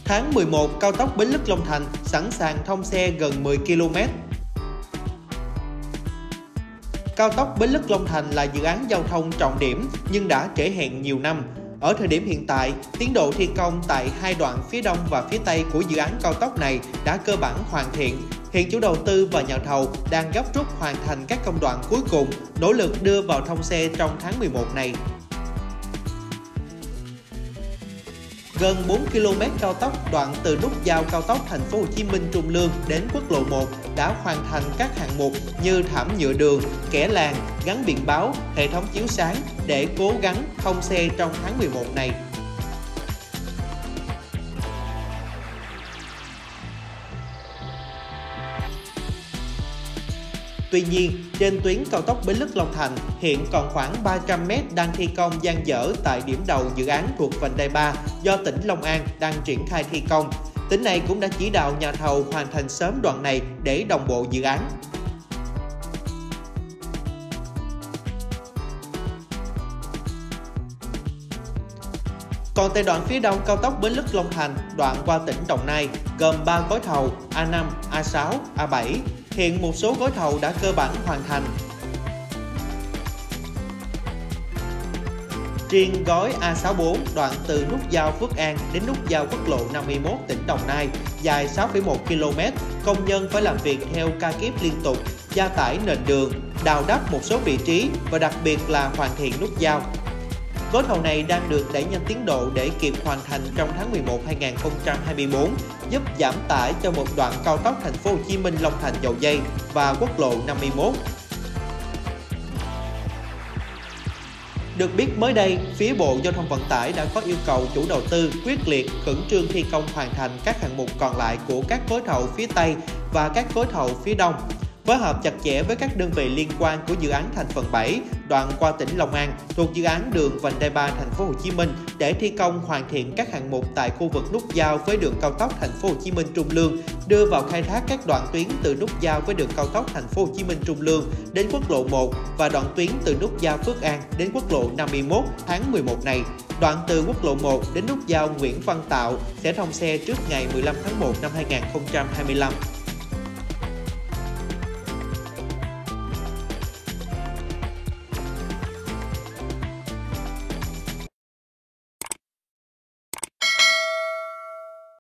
Tháng 11, cao tốc Bến Lức - Long Thành sẵn sàng thông xe gần 10 km. Cao tốc Bến Lức - Long Thành là dự án giao thông trọng điểm nhưng đã trễ hẹn nhiều năm. Ở thời điểm hiện tại, tiến độ thi công tại hai đoạn phía đông và phía tây của dự án cao tốc này đã cơ bản hoàn thiện. Hiện chủ đầu tư và nhà thầu đang gấp rút hoàn thành các công đoạn cuối cùng, nỗ lực đưa vào thông xe trong tháng 11 này. Gần 4 km cao tốc đoạn từ nút giao cao tốc Thành phố Hồ Chí Minh - Trung Lương đến quốc lộ 1 đã hoàn thành các hạng mục như thảm nhựa đường, kẻ làng, gắn biển báo, hệ thống chiếu sáng để cố gắng thông xe trong tháng 11 này. Tuy nhiên, trên tuyến cao tốc Bến Lức - Long Thành hiện còn khoảng 300 m đang thi công dang dở tại điểm đầu dự án thuộc vành đai 3 do tỉnh Long An đang triển khai thi công. Tỉnh này cũng đã chỉ đạo nhà thầu hoàn thành sớm đoạn này để đồng bộ dự án. Còn tại đoạn phía đông cao tốc Bến Lức - Long Thành, đoạn qua tỉnh Đồng Nai, gồm 3 gói thầu A5, A6, A7. Hiện một số gói thầu đã cơ bản hoàn thành. Riêng gói A64 đoạn từ nút giao Phước An đến nút giao quốc lộ 51 tỉnh Đồng Nai dài 6,1 km, công nhân phải làm việc theo ca kíp liên tục, gia tải nền đường, đào đắp một số vị trí và đặc biệt là hoàn thiện nút giao. Gói thầu này đang được đẩy nhanh tiến độ để kịp hoàn thành trong tháng 11 2024, giúp giảm tải cho một đoạn cao tốc Thành phố Hồ Chí Minh - Long Thành - Dầu Giây và quốc lộ 51. Được biết mới đây, phía Bộ Giao thông Vận tải đã có yêu cầu chủ đầu tư quyết liệt khẩn trương thi công hoàn thành các hạng mục còn lại của các gói thầu phía Tây và các gói thầu phía Đông. Phối hợp chặt chẽ với các đơn vị liên quan của dự án thành phần 7, đoạn qua tỉnh Long An thuộc dự án đường vành đai 3 Thành phố Hồ Chí Minh để thi công hoàn thiện các hạng mục tại khu vực nút giao với đường cao tốc Thành phố Hồ Chí Minh - Trung Lương, đưa vào khai thác các đoạn tuyến từ nút giao với đường cao tốc Thành phố Hồ Chí Minh - Trung Lương đến quốc lộ 1 và đoạn tuyến từ nút giao Phước An đến quốc lộ 51 tháng 11 này. Đoạn từ quốc lộ 1 đến nút giao Nguyễn Văn Tạo sẽ thông xe trước ngày 15 tháng 1 năm 2025.